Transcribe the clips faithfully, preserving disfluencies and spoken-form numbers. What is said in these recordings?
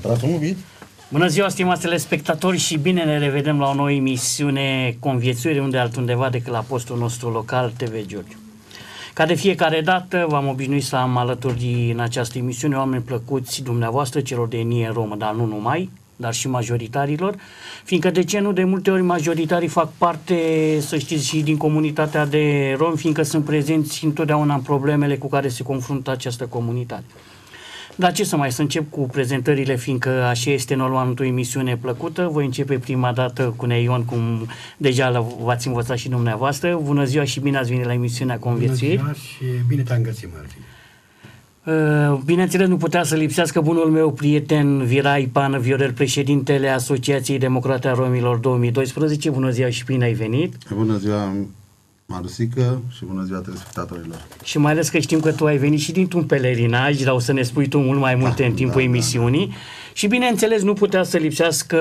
Bună ziua, stimați telespectatori, și bine ne revedem la o nouă emisiune Conviețuire, unde altundeva decât la postul nostru local T V Giurgiu. Ca de fiecare dată, v-am obișnuit să am alături în această emisiune oameni plăcuți dumneavoastră, celor de etnie romă, dar nu numai, dar și majoritarilor, fiindcă de ce nu, de multe ori majoritarii fac parte, să știți, și din comunitatea de romi, fiindcă sunt prezenți întotdeauna în problemele cu care se confruntă această comunitate. Dar ce să mai, să încep cu prezentările, fiindcă așa este normal o emisiune plăcută. Voi începe prima dată cu Neion, cum deja v-ați învățat și dumneavoastră. Bună ziua și bine ați venit la emisiunea Conviețuiri. Bună ziua și bine te-am găsit, Martin. Bineînțeles, nu putea să lipsească bunul meu prieten Virai Pană Viorel, președintele Asociației Democrate a Romilor două mii doisprezece. Bună ziua și bine ai venit. Bună ziua, Marusică, și bună ziua telespectatorilor. Și mai ales că știm că tu ai venit și dintr-un pelerinaj, dar o să ne spui tu mult mai multe da, în timpul da, emisiunii. Da. Și bineînțeles nu putea să lipsească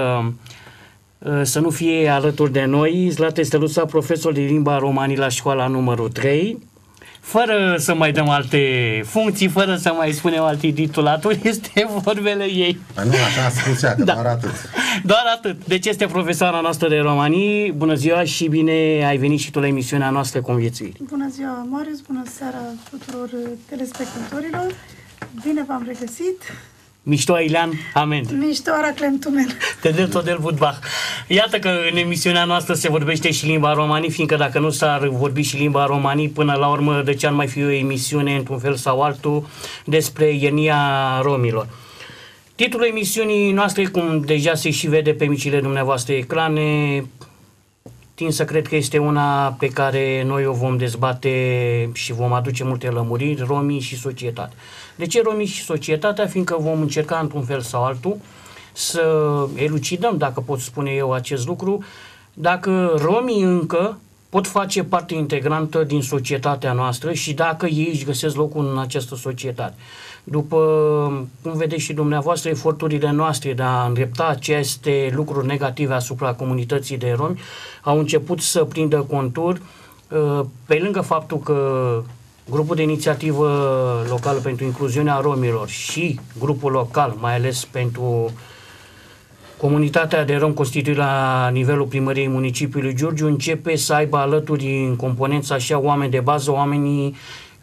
să nu fie alături de noi Zlate Steluța, profesor de limba romani la școala numărul trei. Fără să mai dăm alte funcții, fără să mai spunem alte titulaturi, este vorbele ei. Păi nu, așa a spus ea, că da. doar atât. Doar atât. Deci este profesoara noastră de romanii. Bună ziua și bine ai venit și tu la emisiunea noastră Conviețuiri. Bună ziua, Marius, bună seara tuturor telespectatorilor. Bine v-am regăsit. Mișto Ilean, amen. Mișto Araclem Tumen. Te dă tot del Budbach. Iată că în emisiunea noastră se vorbește și limba romanii, fiindcă dacă nu s-ar vorbi și limba romanii, până la urmă de ce ar mai fi o emisiune într-un fel sau altul despre etnia romilor. Titlul emisiunii noastre, cum deja se și vede pe micile dumneavoastră ecrane, tind să cred că este una pe care noi o vom dezbate și vom aduce multe lămuriri, romii și societate. De ce romii și societatea? Fiindcă vom încerca într-un fel sau altul să elucidăm, dacă pot spune eu acest lucru, dacă romii încă pot face parte integrantă din societatea noastră și dacă ei își găsesc locul în această societate. După cum vedeți și dumneavoastră, eforturile noastre de a îndrepta aceste lucruri negative asupra comunității de romi au început să prindă contur, pe lângă faptul că grupul de inițiativă locală pentru incluziunea romilor și grupul local, mai ales pentru comunitatea de rom constituit la nivelul primăriei municipiului Giurgiu, începe să aibă alături în componență așa oameni de bază, oamenii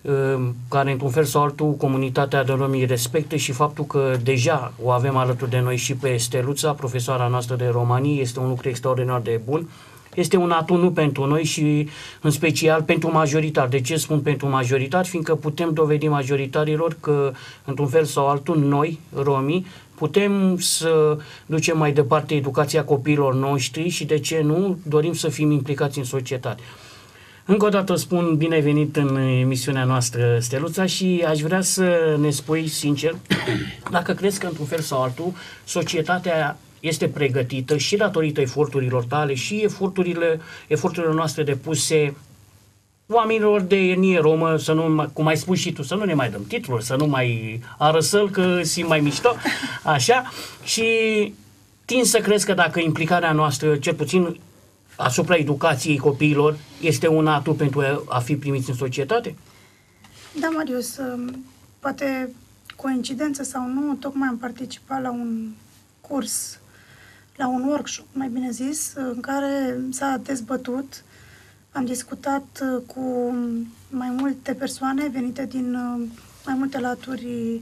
care într-un fel sau altul comunitatea de romi respectă, și faptul că deja o avem alături de noi și pe Steluța, profesoara noastră de romanii, este un lucru extraordinar de bun. Este un atu nu pentru noi și în special pentru majoritar. De ce spun pentru majoritar? Fiindcă putem dovedi majoritarilor că într-un fel sau altul noi, romii, putem să ducem mai departe educația copiilor noștri și de ce nu dorim să fim implicați în societate. Încă o dată spun bine venit în emisiunea noastră, Steluța, și aș vrea să ne spui sincer dacă crezi că într-un fel sau altul societatea este pregătită și datorită eforturilor tale și eforturile, eforturile noastre depuse oamenilor de etnie romă, să nu, cum ai spus și tu, să nu ne mai dăm titluri, să nu mai arăsăl că simt mai mișto, așa, și tind să crezi că dacă implicarea noastră, cel puțin asupra educației copiilor, este un atu pentru a fi primiți în societate? Da, Marius, poate coincidență sau nu, tocmai am participat la un curs, la un workshop, mai bine zis, în care s-a dezbătut, am discutat cu mai multe persoane venite din mai multe laturi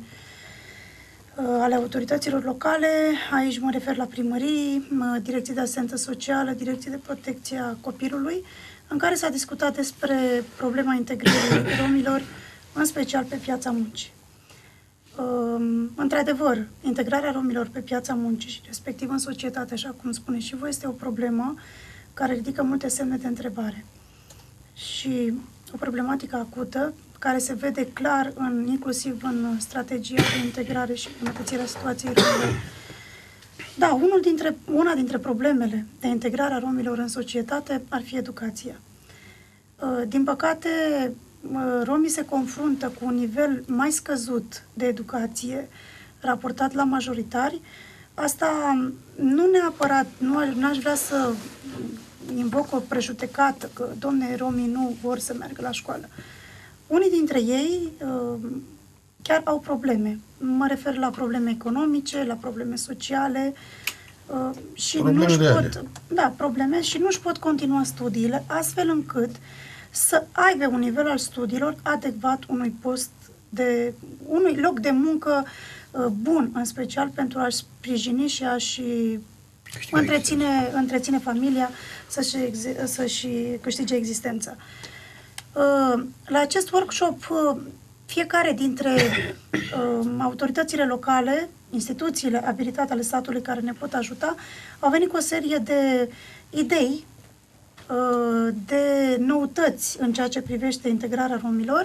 ale autorităților locale. Aici mă refer la primării, direcții de asistență socială, direcții de protecție a copilului, în care s-a discutat despre problema integrării romilor, în special pe piața muncii. Într-adevăr, integrarea romilor pe piața muncii și respectiv în societate, așa cum spuneți și voi, este o problemă care ridică multe semne de întrebare. Și o problematică acută care se vede clar în, inclusiv în strategia de integrare și îmbunătățirea situației romilor. Da, unul dintre, una dintre problemele de integrare a romilor în societate ar fi educația. Din păcate, romii se confruntă cu un nivel mai scăzut de educație raportat la majoritari. Asta nu neapărat, nu aș vrea să invoc o prejudecată că, domne, romii nu vor să meargă la școală. Unii dintre ei uh, chiar au probleme. Mă refer la probleme economice, la probleme sociale uh, și Probleme nu-și reale. pot, da, probleme și nu-și pot continua studiile astfel încât să aibă un nivel al studiilor adecvat unui post de, unui loc de muncă uh, bun, în special pentru a-și sprijini și a-și întreține, întreține familia, să-și, să-și câștige existența. Uh, la acest workshop, uh, fiecare dintre uh, autoritățile locale, instituțiile abilitate ale statului care ne pot ajuta, au venit cu o serie de idei, uh, de noutăți în ceea ce privește integrarea romilor.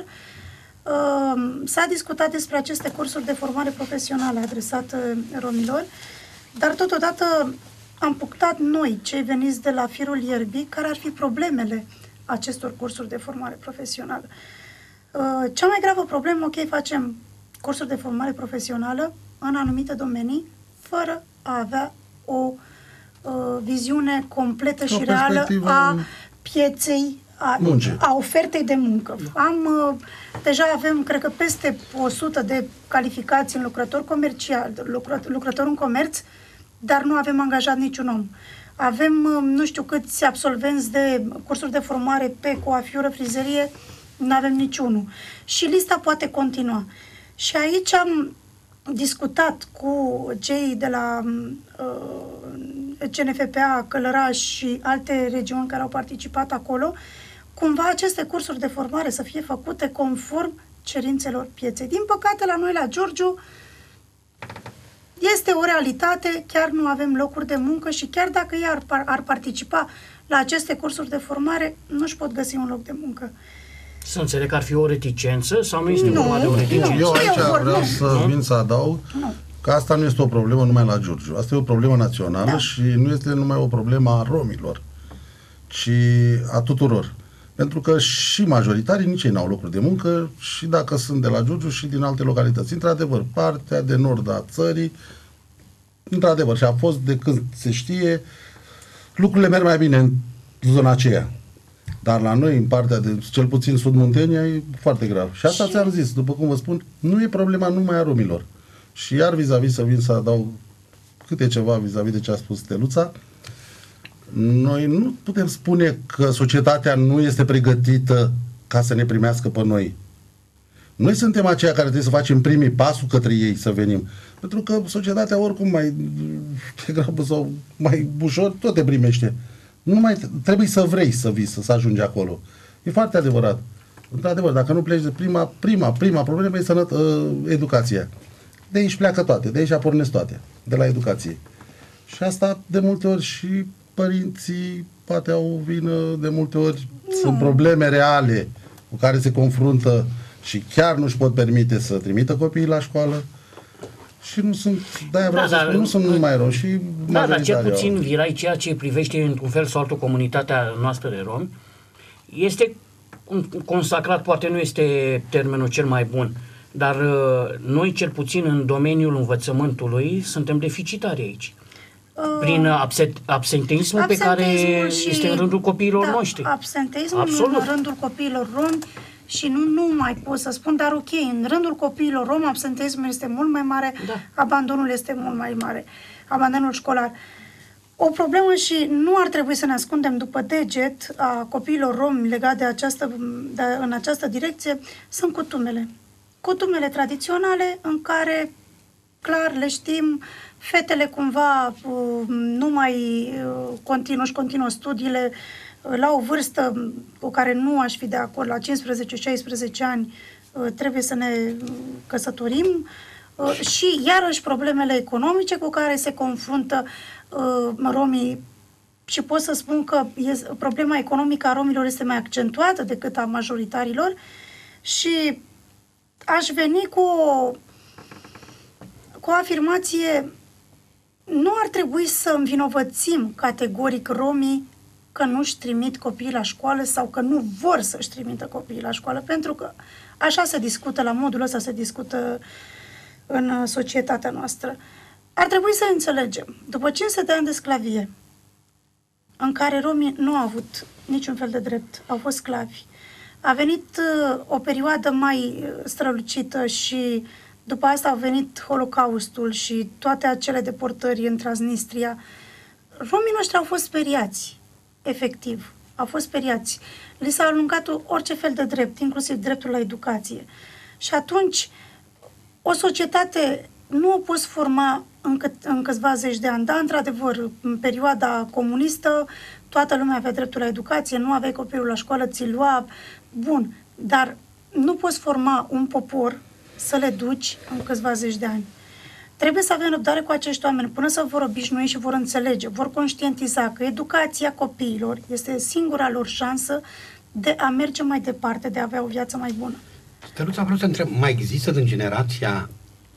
Uh, s-a discutat despre aceste cursuri de formare profesională adresate romilor, dar totodată am punctat noi, cei veniți de la firul ierbii, care ar fi problemele acestor cursuri de formare profesională. Uh, cea mai gravă problemă, ok, facem cursuri de formare profesională în anumite domenii, fără a avea o uh, viziune completă O și reală perspectivă a pieței, a, a ofertei de muncă. Am, uh, deja avem, cred că, peste o sută de calificații în lucrător comercial, lucră, lucrător în comerț, dar nu avem angajat niciun om. Avem, nu știu câți absolvenți de cursuri de formare pe coafiură, frizerie, nu avem niciunul. Și lista poate continua. Și aici am discutat cu cei de la uh, C N F P A, Călăraș și alte regiuni care au participat acolo, cumva aceste cursuri de formare să fie făcute conform cerințelor pieței. Din păcate, la noi, la Giurgiu, este o realitate, chiar nu avem locuri de muncă și chiar dacă ei ar, ar participa la aceste cursuri de formare, nu își pot găsi un loc de muncă. Să înțeleg că ar fi o reticență sau nu este Nu, vorba de o reticență? Eu Nu, aici eu vreau nu. să vin să adaug Nu. că asta nu este o problemă numai la Giurgiu. Asta e o problemă națională Da. și nu este numai o problemă a romilor, ci a tuturor. Pentru că și majoritarii nici ei n-au locuri de muncă și dacă sunt de la Giurgiu și din alte localități. Într-adevăr, partea de nord a țării, într-adevăr, și a fost de când se știe, lucrurile merg mai bine în zona aceea. Dar la noi, în partea de, cel puțin Sud Muntenia, e foarte grav. Și asta Și- ți-am zis, după cum vă spun, nu e problema numai a romilor. Și iar vis-a-vis să vin să adaug câte ceva vis-a-vis de ce a spus Steluța, noi nu putem spune că societatea nu este pregătită ca să ne primească pe noi. Noi suntem aceia care trebuie să facem primii pasul către ei să venim. Pentru că societatea oricum mai degrabă sau mai ușor tot te primește. Nu mai trebuie să vrei să vii, să, să ajungi acolo. E foarte adevărat. Într-adevăr, dacă nu pleci de prima, prima, prima problemă e sănăt, uh, educația. De aici pleacă toate, de aici pornesc toate, de la educație. Și asta de multe ori și părinții poate au vină, de multe ori nu. Sunt probleme reale cu care se confruntă și chiar nu-și pot permite să trimită copiii la școală. Și nu sunt, de-aia vreau Da, să dar- spun, nu sunt numai romi și Da, dar cel majoritatea puțin au. Virai, ceea ce privește într-un fel sau altul comunitatea noastră de romi, este un- consacrat, poate nu este termenul cel mai bun, dar uh, noi cel puțin în domeniul învățământului suntem deficitari aici. Prin absent, absenteismul pe care Absenteismul și- este în rândul copiilor da, noștri. Absenteismul Absolut. în rândul copiilor romi și nu numai pot să spun, dar ok, în rândul copiilor romi absenteismul este mult mai mare, Da. abandonul este mult mai mare, abandonul școlar. O problemă și nu ar trebui să ne ascundem după deget a copiilor romi legat de această, de, în această direcție, sunt cutumele. Cutumele tradiționale în care, clar, le știm, fetele cumva uh, nu mai uh, continuă, își continuă studiile uh, la o vârstă cu care nu aș fi de acord, la cincisprezece șaisprezece ani uh, trebuie să ne uh, căsătorim uh, și iarăși problemele economice cu care se confruntă uh, romii și pot să spun că este, problema economică a romilor este mai accentuată decât a majoritarilor și aș veni cu o, cu o afirmație. Nu ar trebui să învinovățim categoric romii că nu-și trimit copiii la școală sau că nu vor să-și trimită copiii la școală, pentru că așa se discută, la modul ăsta se discută în societatea noastră. Ar trebui să înțelegem, după cinci sute de ani de sclavie, în care romii nu au avut niciun fel de drept, au fost sclavi, A venit uh, o perioadă mai strălucită și după asta a venit Holocaustul și toate acele deportări în Transnistria. Romii noștri au fost speriați, efectiv. Au fost speriați. Li s-a alungat orice fel de drept, inclusiv dreptul la educație. Și atunci, o societate nu o poți forma în, cât, în câțiva zeci de ani. Da, într-adevăr, în perioada comunistă, toată lumea avea dreptul la educație, nu aveai copilul la școală, ți-l lua. Bun, dar nu poți forma un popor să le duci în câțiva zeci de ani. Trebuie să avem răbdare cu acești oameni până să vor obișnui și vor înțelege, vor conștientiza că educația copiilor este singura lor șansă de a merge mai departe, de a avea o viață mai bună. Steluța, vreau să întreb, mai există din generația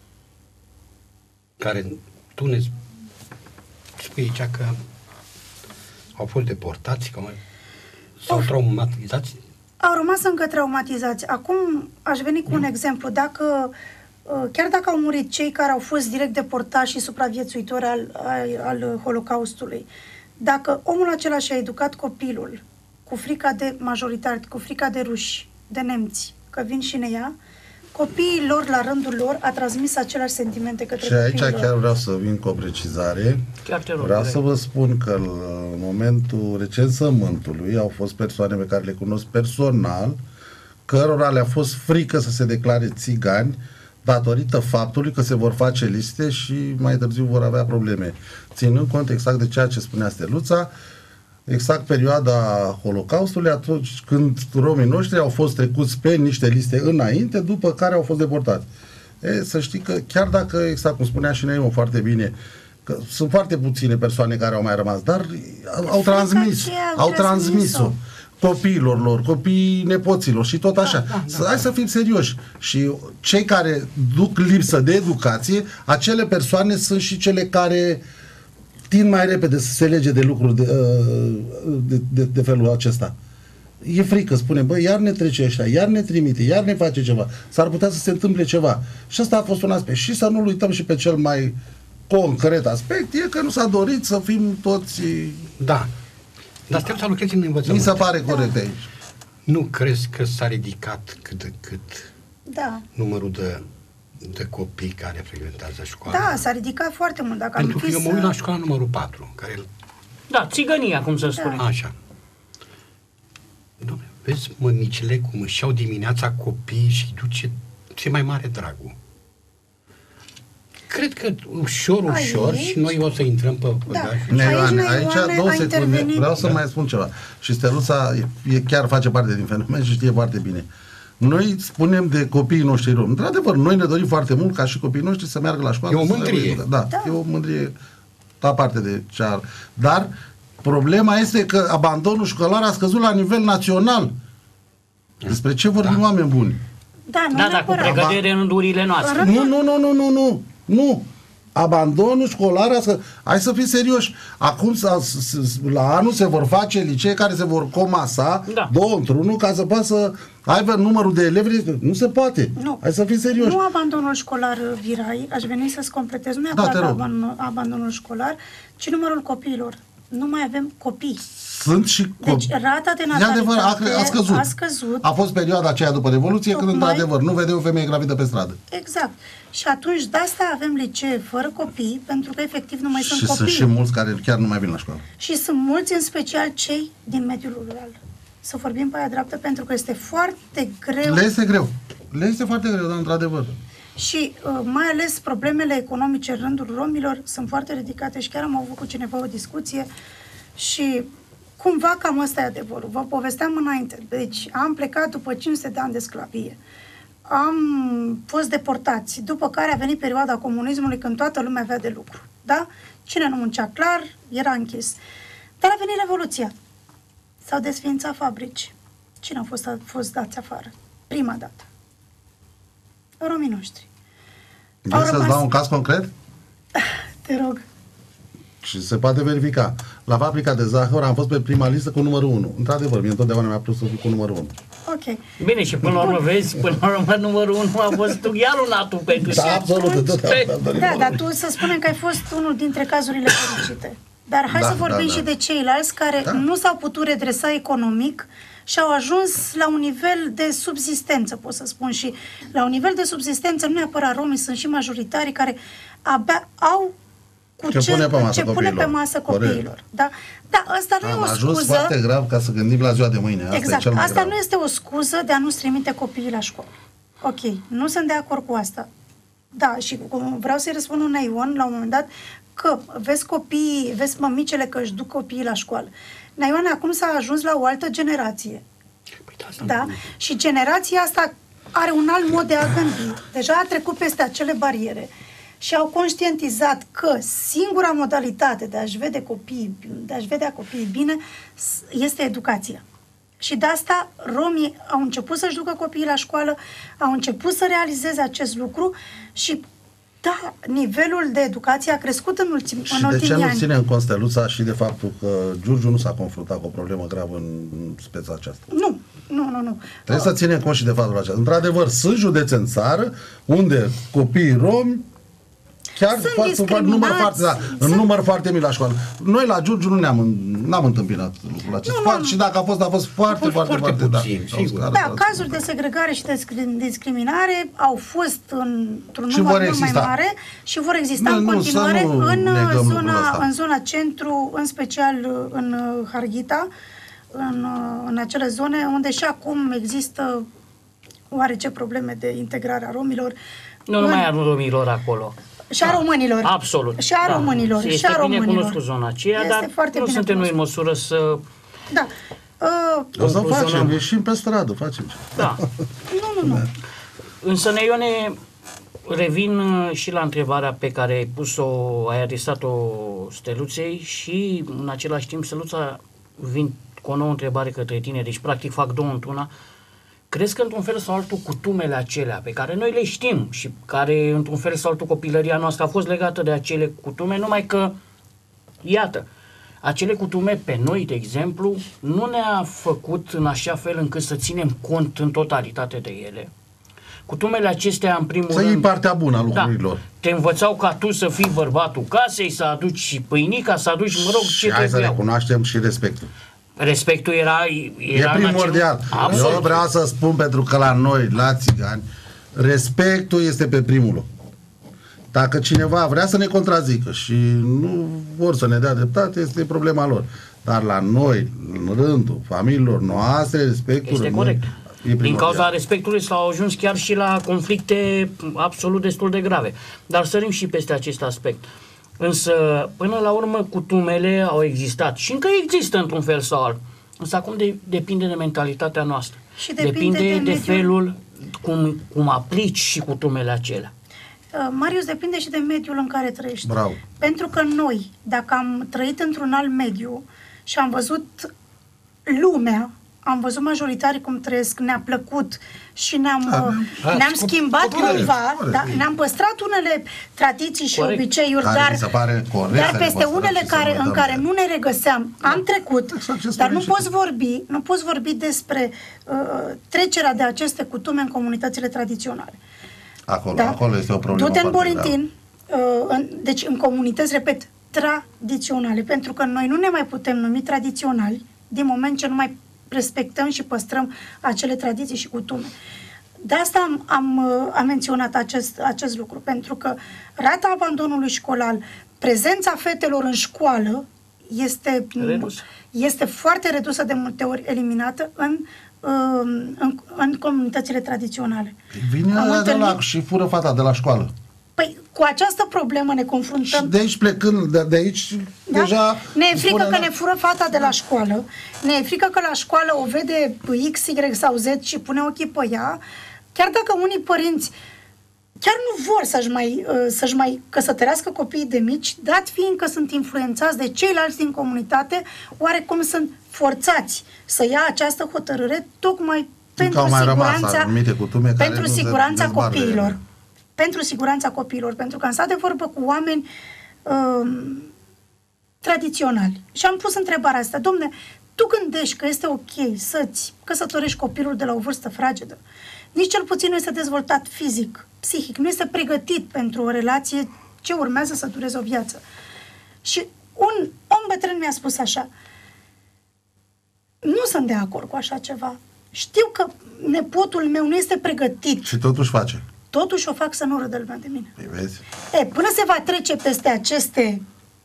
care tu ne spui aici că au fost deportați, că s-au traumatizați? Au rămas încă traumatizați. Acum aș veni cu un exemplu. Dacă, chiar dacă au murit cei care au fost direct deportați și supraviețuitori al, al, al Holocaustului, dacă omul acela și-a educat copilul cu frica de majoritate, cu frica de ruși, de nemți, că vin și ne ia, copiii lor, la rândul lor, a transmis aceleași sentimente către și aici copiii lor. chiar vreau să vin cu o precizare. Chiar te rog, vreau vrei. să vă spun că în momentul recensământului au fost persoane pe care le cunosc personal, cărora le-a fost frică să se declare țigani datorită faptului că se vor face liste și mai târziu vor avea probleme. Ținând cont exact de ceea ce spunea Steluța, exact perioada Holocaustului, atunci când romii noștri au fost trecuți pe niște liste înainte, după care au fost deportați. E, să știi că chiar dacă, exact cum spunea și Neimo foarte bine, că sunt foarte puține persoane care au mai rămas, dar au transmis, au transmis-o copiilor lor, copiii nepoților și tot așa. Da, da, da, Hai da. să fim serioși. Și cei care duc lipsă de educație, acele persoane sunt și cele care tind mai repede să se lege de lucruri de, de, de, de felul acesta. E frică, spune, băi, iar ne trece ăștia, iar ne trimite, iar ne face ceva. S-ar putea să se întâmple ceva. Și ăsta a fost un aspect. Și să nu-l uităm și pe cel mai concret aspect, e că nu s-a dorit să fim toți... Da. Dar stai să lucrezi în învățământ. Mi se pare corect da. aici. Nu crezi că s-a ridicat cât de cât da. numărul de, de copii care frecventează școala? Da, s-a ridicat foarte mult. Dacă Pentru am că fi eu mă să... uit la școala numărul patru, care... Da, țigănia, cum să spune. Da. Așa. Doamne, vezi mămicile cum își iau dimineața copiii și duce ce mai mare dragul. Cred că ușor, ușor aici, și noi o să intrăm pe... Da. Neioane, aici, aici două secunde, vreau să da. mai spun ceva. Și Steluța e, chiar face parte din fenomen și știe foarte bine. Noi spunem de copiii noștri romi. Într-adevăr, noi ne dorim foarte mult ca și copiii noștri să meargă la școală. E o mândrie. Da, da, e o mândrie aparte de cea. Dar problema este că abandonul școlar a scăzut la nivel național. Despre ce vorbim da. oameni buni? Da, nu da, da, cu pregătire în rândurile noastre. Nu, nu, nu, nu, nu, nu. Nu. Abandonul școlar, hai să fim serioși. Acum, la anul, se vor face licee care se vor comasa da. două într-unul ca să poată să aibă numărul de elevi. Nu se poate. Nu. Hai să fim serioși. Nu abandonul școlar, Virai, aș veni să-ți completez. Nu e da, abandonul, abandonul școlar, ci numărul copiilor. Nu mai avem copii. Sunt și copii. Deci rata de natalitate a, a, scăzut. a scăzut. A fost perioada aceea după Revoluție Tocmai... când, într-adevăr, nu vede o femeie gravidă pe stradă. Exact. Și atunci, de asta avem licee fără copii, pentru că efectiv nu mai și sunt copii. Și sunt și mulți care chiar nu mai vin la școală. Și sunt mulți, în special cei din mediul rural. Să vorbim pe aia dreaptă, pentru că este foarte greu. Le este greu. Le este foarte greu, dar într-adevăr. Și uh, mai ales problemele economice în rândul romilor sunt foarte ridicate și chiar am avut cu cineva o discuție și cumva cam ăsta e adevărul. Vă povesteam înainte. Deci am plecat după cinci sute de ani de sclavie. Am fost deportați, după care a venit perioada comunismului când toată lumea avea de lucru. Da? Cine nu muncea clar, era închis. Dar a venit Revoluția. S-au desființat fabrici. Cine au fost, a fost dați afară? Prima dată. Romii noștri. Vrei să-ți dau un caz concret? Te rog. Și se poate verifica. La fabrica de zahăr am fost pe prima listă cu numărul unu. Într-adevăr, mie întotdeauna mi-a plăcut să fiu cu numărul unu. Ok. Bine, și până la urmă, vezi, până la urmă numărul unu a fost iar un atul pentru da, absolut. Da, dar tu să spunem că ai fost unul dintre cazurile fericite. Dar hai Da, să vorbim da, și da. de ceilalți care Da. nu s-au putut redresa economic și au ajuns la un nivel de subzistență, pot să spun. Și la un nivel de subzistență, nu neapărat romii, sunt și majoritarii care abia au cu Ce ce, pune pe masă ce pune copiilor. pe masă Corect. copiilor. Da? Da, asta nu Am e o ajuns scuză. foarte grav ca să gândim la ziua de mâine. Asta Exact. e cel mai Asta grav. nu este o scuză de a nu-ți trimite copiii la școală. Ok, nu sunt de acord cu asta. Da, și cum vreau să-i răspund unui Ion la un moment dat că vezi copiii, vezi mămicele că își duc copiii la școală. Naion acum s-a ajuns la o altă generație. Păi da, asta Da? Și generația asta are un alt mod de a gândi. Deja a trecut peste acele bariere și au conștientizat că singura modalitate de a-și vede copiii, de a-și vedea copiii bine este educația. Și de asta romii au început să-și ducă copiii la școală, au început să realizeze acest lucru și da, nivelul de educație a crescut în, ultim, Și în de ce ultimii nu ani. ține în Consteluța și de faptul că Giurgiu nu s-a confruntat cu o problemă gravă în speța aceasta? Nu, nu, nu, nu. Trebuie să ținem cont și de faptul acesta. Într-adevăr, sunt județe în țară unde copiii romi chiar Sunt foarte, foarte, număr foarte, da, discriminați, în sunt- număr foarte mic la școală. Noi la Giurgiu nu ne-am n-am întâmpinat lucrul acesta. Nu, nu, Foarte- nu. Și dacă a fost, a fost foarte, fost foarte, foarte foarte, puțin, da, sigur. au Da, scară, cazuri de segregare și de discri- discriminare au fost în- într-un Și număr vor mult mai exista. mare și vor exista Nu, în nu, continuare să nu în, negăm lucrul zona, ăsta. în zona centru, în special în uh, Harghita, în, uh, în acele zone unde și acum există oarece probleme de integrare a romilor. Nu numai a romilor acolo. Și a românilor. Absolut. Și a Da. românilor. Este Și a bine românilor. cunoscut zona aceea, Este dar foarte nu bine suntem noi în cunoscut. măsură să... Da. Uh, O să Concluzionăm. facem, ieșim pe stradă, facem ce. Da. nu, nu, nu. Însă, Neione, revin uh, și la întrebarea pe care ai pus-o, ai adresat-o Steluței și, în același timp, Steluța, vin cu o nouă întrebare către tine, deci, practic, fac două într-una. Crezi că, într-un fel sau altul, cutumele acelea pe care noi le știm și care, într-un fel sau altul, copilăria noastră a fost legată de acele cutume, numai că, iată, acele cutume pe noi, de exemplu, nu ne-a făcut în așa fel încât să ținem cont în totalitate de ele. Cutumele acestea, în primul Să rând... iei partea bună a da, lucrurilor. te învățau ca tu să fii bărbatul casei, să aduci pâinica, să aduci, mă rog, Și ce hai să trebuiau. recunoaștem și respectul. Respectul era... era E în primordial. acel- Absolut. Eu vreau să spun, pentru că la noi, la țigani, respectul este pe primul loc. Dacă cineva vrea să ne contrazică și nu vor să ne dea dreptate, este problema lor. Dar la noi, în rândul familiilor noastre, respectul Este rămâne- corect. e Din primordial. cauza respectului s-au ajuns chiar și la conflicte absolut destul de grave. Dar sărim și peste acest aspect. Însă, până la urmă, cutumele au existat și încă există într-un fel sau altul. Însă acum de, depinde de mentalitatea noastră. Și depinde de de, de mediul- felul cum, cum aplici și cutumele acelea. Uh, Marius, depinde și de mediul în care trăiești. Bravo. Pentru că noi, dacă am trăit într-un alt mediu și am văzut lumea, am văzut majoritarii cum trăiesc, ne-a plăcut și ne-am, Da, uh, da, ne-am scop- schimbat copilărie, cumva, corect. da, ne-am păstrat unele tradiții și Corect. obiceiuri, Care dar, mi se pare corect să dar le peste păstrăm unele și să care, nu în uităm care de nu ne regăseam, am trecut, Exact ce dar spuneai nu și poți tu. vorbi, nu poți vorbi despre uh, trecerea de aceste cutume în comunitățile tradiționale. Acolo, acolo este o problemă. Du-te în foarte Borintin, uh, în, deci în comunități, repet, tradiționale, pentru că noi nu ne mai putem numi tradiționali din moment ce nu mai respectăm și păstrăm acele tradiții și cutume. De asta am, am, uh, am menționat acest, acest lucru, pentru că rata abandonului școlar, prezența fetelor în școală este, Redusă. este foarte redusă, de multe ori eliminată în, uh, în, în comunitățile tradiționale. Vine Am ăla de la întâlnit- și fură fata de la școală. Păi, cu această problemă ne Și confruntăm. de aici plecând, de, de aici, Da? deja... Ne e frică spune, că ne fură fata de la școală, ne e frică că la școală o vede X, Y sau Z și pune ochii pe ea, chiar dacă unii părinți chiar nu vor să-și mai, uh, să-și mai căsătorească copiii de mici, dat fiind că sunt influențați de ceilalți din comunitate, oarecum sunt forțați să ia această hotărâre tocmai pentru au mai rămas siguranța, anumite cutume care pentru nu se siguranța dezbar de copiilor. ele. Pentru siguranța copiilor, pentru că am stat de vorbă cu oameni um, tradiționali. Și am pus întrebarea asta: domne, tu gândești că este ok să-ți căsătorești copilul de la o vârstă fragedă? Nici cel puțin nu este dezvoltat fizic, psihic, nu este pregătit pentru o relație ce urmează să dureze o viață. Și un om bătrân mi-a spus așa: nu sunt de acord cu așa ceva. Știu că nepotul meu nu este pregătit. Și totuși face. Totuși o fac să nu râdă lumea de mine. Păi vezi? E, până se va trece peste aceste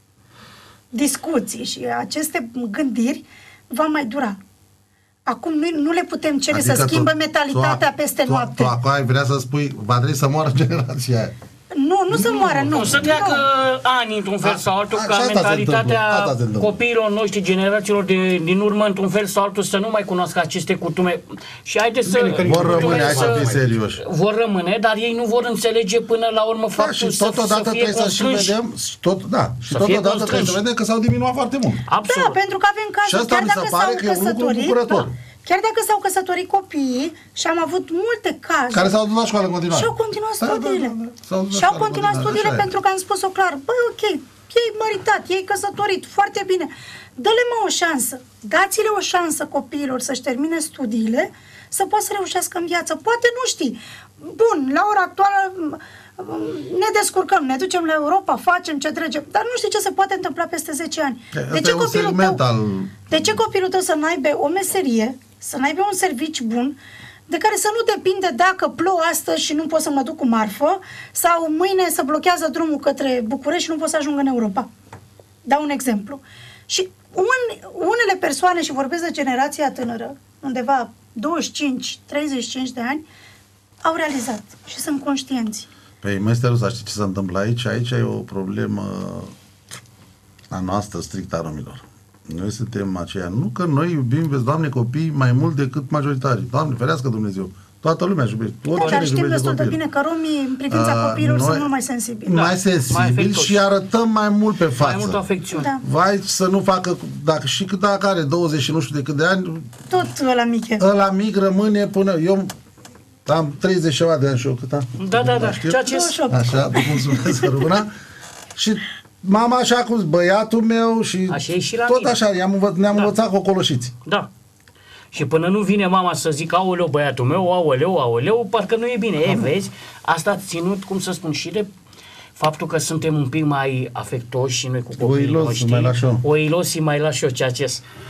discuții și aceste gândiri, va mai dura. Acum nu, nu le putem cere Adică să schimbă tu- mentalitatea tu, peste tu, noapte. Tu acum ai vrea să spui, va trebui să moară generația aia. Nu, nu să moară, nu. Nu, să treacă Nu. ani într-un fel A- sau altul, a- ca și asta se mentalitatea întâmplă, asta se întâmplă. copiilor noștri, generațiilor de, din urmă, într-un fel sau altul, să nu mai cunoască aceste cutume. Și haideți să... Bine că Vor Vor rămâne, hai să- să fii serioși. Vor rămâne, dar ei nu vor înțelege până la urmă Da, faptul și să, totodată să fie trebuie să și constrânși. vedem, și tot, da, și Să fie totodată trebuie să constrânși. vedem că s-au diminuat foarte mult. Absolut. Da, pentru că avem Și cazuri, asta chiar mi se dacă pare s-au că e un lucru căsătorit, bucurător. chiar dacă s-au căsătorit copiii și am avut multe cazuri. Care s-au dus la școală în continuare. Și au continuat Da, da, studiile. da, da. S-au dus la Și au școală în continuat continuare, studiile așa e. pentru că am spus-o clar. Băi, ok, ei măritat, ei căsătorit, foarte bine. Dă-le mă o șansă. Dați-le o șansă copiilor să-și termine studiile, să poată să reușească în viață. Poate nu știi. Bun, la ora actuală m, ne descurcăm, ne ducem la Europa, facem ce trecem, dar nu știi ce se poate întâmpla peste zece ani. Asta e un segment tău, al- de ce copilul tău să n-aibă o meserie, să n-aibă un serviciu bun, de care să nu depinde dacă plouă astăzi și nu pot să mă duc cu marfă, sau mâine să blochează drumul către București și nu pot să ajung în Europa. Dau un exemplu. Și un, unele persoane, și vorbesc de generația tânără, undeva douăzeci și cinci treizeci și cinci de ani, au realizat și sunt conștienți. Păi, măi, Steluța, știi ce se întâmplă aici? Aici e o problemă a noastră, strict a romilor. Noi suntem aceia. Nu că noi iubim, vezi, Doamne, copii mai mult decât majoritarii. Doamne, ferească Dumnezeu. Toată lumea își iubește. Da, Oricine dar își știm iubește destul de copil. bine că romii, în privința A, copiilor, noi- sunt mult mai sensibili. Da, Mai mai sensibili afectuoși. și arătăm mai mult pe față. Mai multă afecțiune. Da. Vai să nu facă, dacă și cât dacă are douăzeci și nu știu de cât de ani, Tot ăla mic e. ăla mic rămâne până... Eu am treizeci ceva de ani și eu cât am? Da, da, da. Știu. Ceea ce douăzeci și opt. Așa, mulțumesc, să rămână. Și mama așa cum băiatul meu și, Așa e și la tot mine. așa, i-am învă- ne-am Da. învățat cocoloșiți. Da. Și până nu vine mama să zică, aoleu, băiatul meu, aoleu, aoleu, parcă nu e bine. E, vezi, asta ținut, cum să spun, și de faptul că suntem un pic mai afectoși și noi cu copiii Oilosi, noștri. mai lași eu. Oilosi, mai lași eu, ceea ce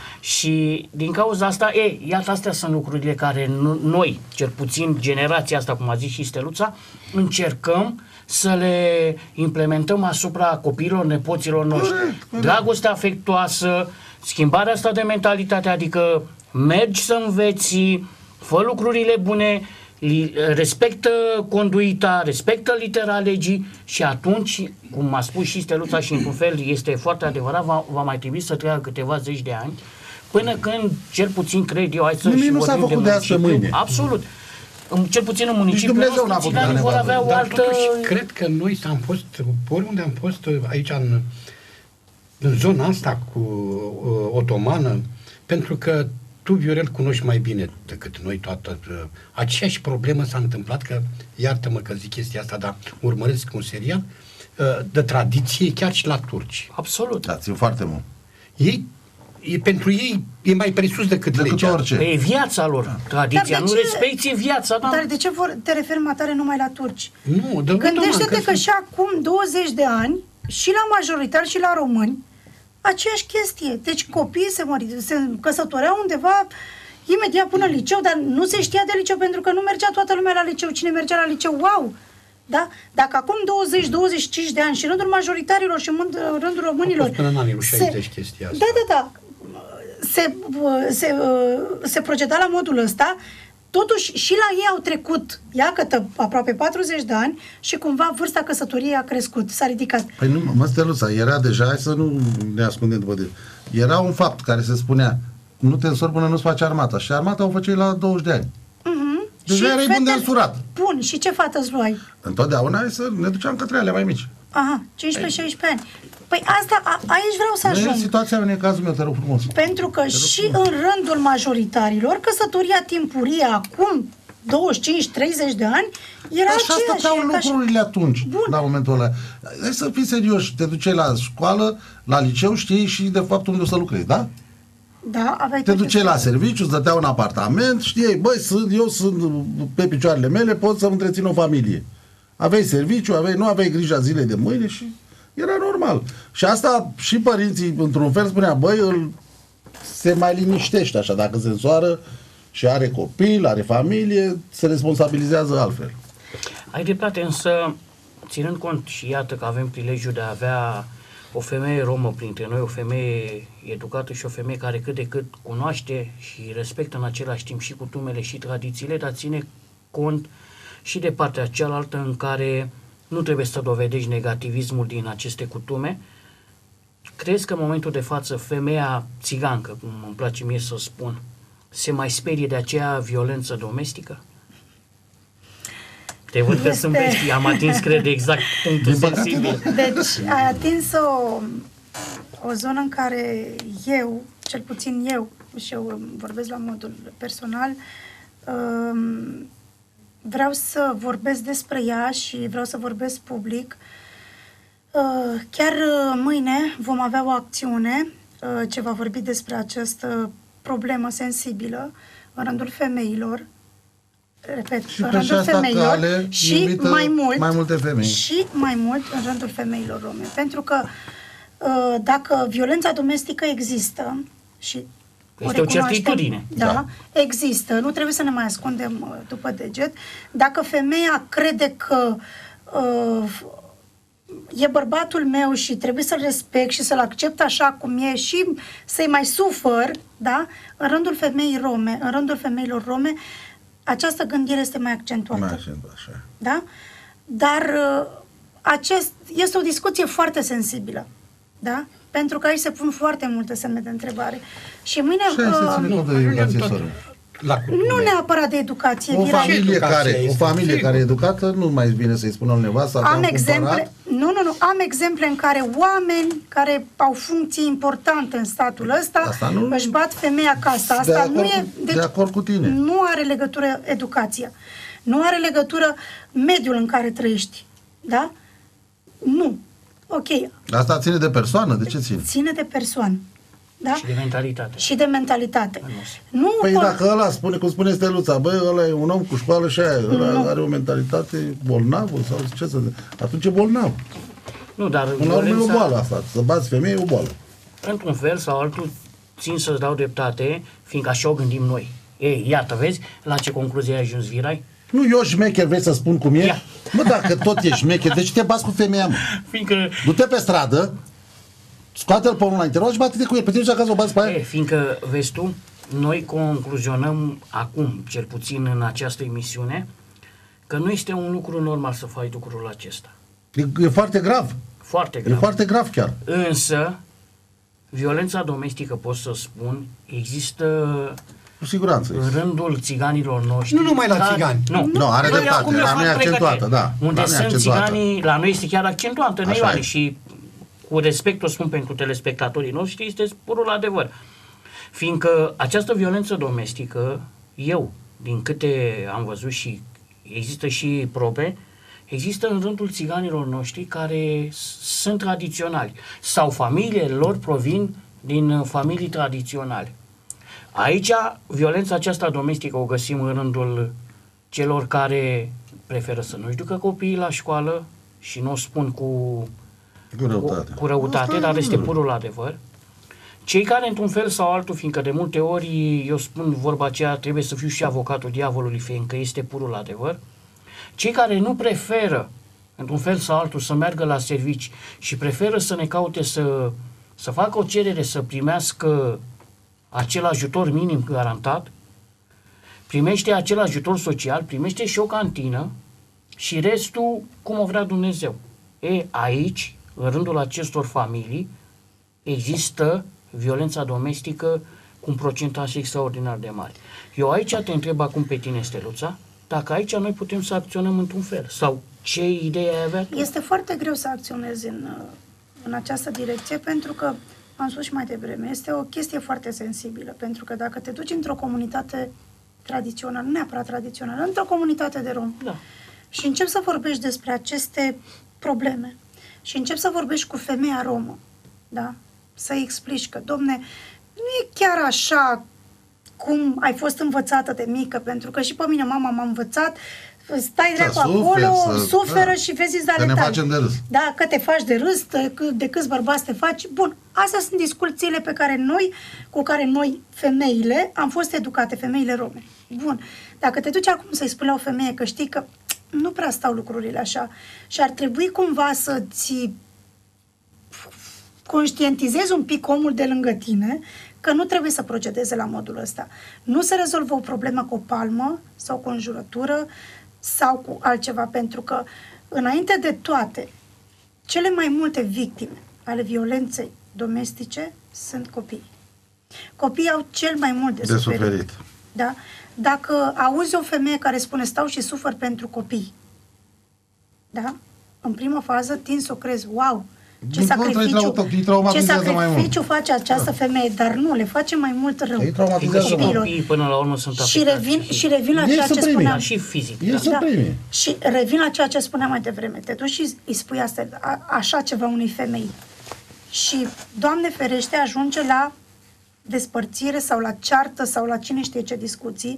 Și din cauza asta, e, iată, astea sunt lucrurile care nu, noi, cel puțin generația asta, cum a zis și Steluța, încercăm să le implementăm asupra copiilor, nepoților noștri. Corect, corect. Dragostea afectuoasă, schimbarea asta de mentalitate, adică mergi să înveți, fă lucrurile bune, li, respectă conduita, respectă litera legii și atunci, cum a spus și Steluța și într-un fel este foarte adevărat, va, va mai trebui să treacă câteva zeci de ani până când, cel puțin cred eu, hai să Nimic și nu s-a vorbim făcut de azi pe municipiu. mâine. Absolut. În, cel puțin în municipiul Dumnezeu nostru, n-a făcut țiganii de vor nevastă. avea o Dar altă... totuși, cred că noi am fost, oriunde am fost aici în, în zona asta cu uh, otomană, pentru că tu, Viorel, cunoști mai bine decât noi toată. Uh, aceeași problemă s-a întâmplat, că, iartă-mă că zic chestia asta, dar urmăresc un serial, uh, de tradiție chiar și la turci. Absolut. Da, țin foarte mult. Ei, e, pentru ei e mai presus decât, Decât legea. orice. E viața lor. Tradiția. Dar de Nu ce- respecti viața. Da? Dar de ce vor, te referi mai tare numai la turci? Nu, de Gândește-te că și acum douăzeci de ani, și la majoritari și la români, aceeași chestie. Deci copiii se, mări, se căsătoreau undeva imediat până în liceu, dar nu se știa de liceu pentru că nu mergea toată lumea la liceu. Cine mergea la liceu, wow! Da? Dacă acum douăzeci douăzeci și cinci de ani și în rândul majoritarilor și în rândul românilor... A fost până în anii lui șaizeci chestia asta. Da, da, da. Se, se, se proceda la modul ăsta. Totuși, și la ei au trecut, iată, aproape patruzeci de ani și cumva vârsta căsătoriei a crescut, s-a ridicat. Păi nu, mă, Steluța, era deja, hai să nu ne ascundem după de... Era un fapt care se spunea, nu te însori până nu-ți faci armata. Și armata o făceai la douăzeci de ani. Uh-huh. Deja erai bun de însurat. Bun, și ce fată îți luai? Întotdeauna hai să ne duceam către ale mai mici. Aha, cincisprezece șaisprezece ani. Păi asta, a, aici vreau să Nu e ajung. situația mea, în cazul meu, te rog frumos. Pentru că și în rândul majoritarilor, căsătoria timpurie acum douăzeci și cinci treizeci de ani era Așa aceeași. stăteau e ca și- lucrurile atunci, Bun. la momentul ăla. Hai să fii serios, te duceai la școală, la liceu, știi și de fapt unde o să lucrezi, da? Da, aveai Te toate duceai la astea. serviciu, îți dădeau un apartament, știai, băi, sunt, eu sunt pe picioarele mele, pot să-mi întrețin o familie. Aveai serviciu, aveai, nu aveai grija zilei de mâine și Era normal. Și asta și părinții, într-un fel, spunea, băi, îl se mai liniștește așa, dacă se însoară și are copil, are familie, se responsabilizează altfel. Ai dreptate, însă, ținând cont și iată că avem prilejul de a avea o femeie romă printre noi, o femeie educată și o femeie care cât de cât cunoaște și respectă în același timp și cutumele și tradițiile, dar ține cont și de partea cealaltă în care nu trebuie să dovedești negativismul din aceste cutume. Crezi că în momentul de față femeia țigancă, cum îmi place mie să spun, se mai sperie de aceea violență domestică? Te văd că Este... zâmbești, am atins, cred, exact punctul sensibil. Deci ai atins o, o zonă în care eu, cel puțin eu, și eu vorbesc la modul personal, um, vreau să vorbesc despre ea și vreau să vorbesc public. Uh, chiar uh, mâine vom avea o acțiune uh, ce va vorbi despre această problemă sensibilă în rândul femeilor. Repet, Și în pe rândul această femeilor cale și invită mai mult, mai multe femei. și mai mult în rândul femeilor rome. Pentru că uh, dacă violența domestică există și este o certitudine. Da, Da. există, nu trebuie să ne mai ascundem uh, după deget. Dacă femeia crede că uh, e bărbatul meu și trebuie să-l respect și să-l accept așa cum e și să-i mai sufăr, da? În rândul femeii rome, în rândul femeilor rome, această gândire este mai accentuată. Mai accentuat, așa. Da? Dar uh, acest este o discuție foarte sensibilă. Da? Pentru că aici se pun foarte multe semne de întrebare. Și mâine... Și hai să ținem cont de educație, tot- soră. La cutume. Nu neapărat de educație. O Viral. familie, educația care, o este, familie sigur. care e educată nu mai bine să-i spună nevasta, Am te-am exemple, cumpărat. nu, nu, nu, am exemple în care oameni care au funcții importante în statul ăsta Asta nu- își bat femeia ca asta. De Asta acord nu cu- e, de acord cu tine. Nu are legătură educația. Nu are legătură mediul în care trăiești. Da? Nu. Ok. Asta ține de persoană, de ce ține? Ține de persoană. Da? Și de mentalitate. Și de mentalitate. Nu Păi po- dacă ăla spune, cum spune Steluța, băi, ăla e un om cu școală și aia, ăla Nu. are o mentalitate bolnavă sau ce să... Atunci e bolnav. Nu, dar Până la urmă e o violența, boală asta. Să bați femeie e o boală. într-un fel sau altul, țin să-ți dau dreptate, fiindcă așa o gândim noi. Ei, iată, vezi la ce concluzie ai ajuns, Virai? Nu, eu șmecher, vrei să spun cum e? Ia. Mă, dacă tot ești șmecher, de ce te bați cu femeia, mă? Fiindcă, Du-te pe stradă, scoate-l pe unul la interior și bate-te cu el. Pe tine acasă o bați pe aia? e, fiindcă, vezi tu, noi concluzionăm acum, cel puțin în această emisiune, că nu este un lucru normal să faci lucrul acesta. E, e foarte grav. Foarte E grav. foarte grav chiar. Însă, violența domestică, pot să spun, există Cu siguranță. în rândul țiganilor noștri. Nu numai la care- țigani. Nu, Nu, are Noi dreptate, acum eu la fac noi e accentuată, pregătire. da. Unde La noi e sunt accentuată. țiganii, la noi este chiar accentuată, Așa Neioane, e. și cu respect o spun pentru telespectatorii noștri, este purul adevăr. Fiindcă această violență domestică, eu, din câte am văzut și există și probe, există în rândul țiganilor noștri care s- sunt tradiționali sau familiile lor provin din uh, familii tradiționale. Aici, violența aceasta domestică o găsim în rândul celor care preferă să nu-și ducă copiii la școală și nu o spun cu, Cu răutate. cu, cu răutate, Asta dar e este adevărat. purul adevăr. Cei care, într-un fel sau altul, fiindcă de multe ori, eu spun vorba aceea, trebuie să fiu și avocatul diavolului, fiindcă este purul adevăr, cei care nu preferă, într-un fel sau altul, să meargă la servici și preferă să ne caute să, să facă o cerere să primească acel ajutor minim garantat, primește acel ajutor social, primește și o cantină și restul cum o vrea Dumnezeu. E, aici, în rândul acestor familii, există violența domestică cu un procentaj extraordinar de mare. Eu aici te întreb acum pe tine, Steluța, dacă aici noi putem să acționăm într-un fel sau ce idee ai avea tu? Este foarte greu să acționezi în, în această direcție pentru că, am spus și mai devreme, este o chestie foarte sensibilă, pentru că dacă te duci într-o comunitate tradițională, nu neapărat tradițională, într-o comunitate de rom Da. și începi să vorbești despre aceste probleme și începi să vorbești cu femeia romă, da? Să-i explici că, domne, nu e chiar așa cum ai fost învățată de mică, pentru că și pe mine mama m-a învățat stai Să dracu suferi, acolo, să- suferă da. și vezi Că ne tale. facem de râs. Da, că te faci de râs, de, de câți bărbați te faci. Bun, astea sunt discuțiile pe care noi, cu care noi, femeile, am fost educate, femeile rome. Bun, dacă te duci acum să-i spui la o femeie că știi că nu prea stau lucrurile așa și ar trebui cumva să-ți conștientizezi un pic omul de lângă tine că nu trebuie să procedeze la modul ăsta. Nu se rezolvă o problemă cu o palmă sau cu o înjurătură sau cu altceva, pentru că înainte de toate, cele mai multe victime ale violenței domestice sunt copiii. Copiii au cel mai mult de, De suferit. suferit. Da? Dacă auzi o femeie care spune stau și sufăr pentru copii, da? În prima fază tin să o crezi, wow, ce Din contră, îi sacrificiu, trau- îi ce traumatizează mai mult. sacrificiu face această femeie, dar nu, le face mai mult rău. Îi traumatizează Fiindcă și mai mult. copiii până la urmă sunt Și afectați. revin, și revin la Ei ceea sunt ce primii. spuneam. Da, și fizic. Ei Da. sunt primii. Și revin la ceea ce spuneam mai devreme. Te duci și îi spui asta, a, așa ceva unei femei. Și, Doamne ferește, ajunge la despărțire sau la ceartă sau la cine știe ce discuții.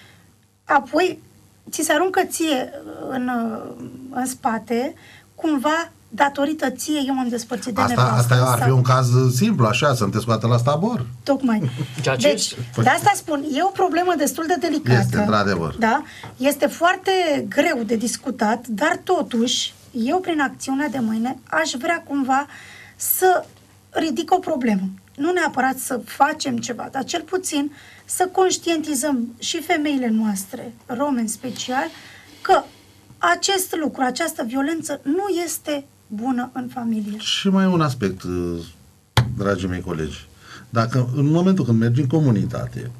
Apoi, ți se aruncă ție în, în spate, cumva, datorită ție, eu m-am despărțit de Asta, nevastă. asta ar fi sau- un caz simplu, așa, să nu te scoată la stabor. Tocmai. Ceea ce Deci, de asta spun, e o problemă destul de delicată. Este, într-adevăr. Da? Este foarte greu de discutat, dar totuși, eu prin acțiunea de mâine aș vrea cumva să ridic o problemă. Nu neapărat să facem ceva, dar cel puțin să conștientizăm și femeile noastre, rome în special, că acest lucru, această violență nu este bună în familie. Și mai e un aspect, uh, dragii mei colegi. Dacă în momentul când mergi în comunitate,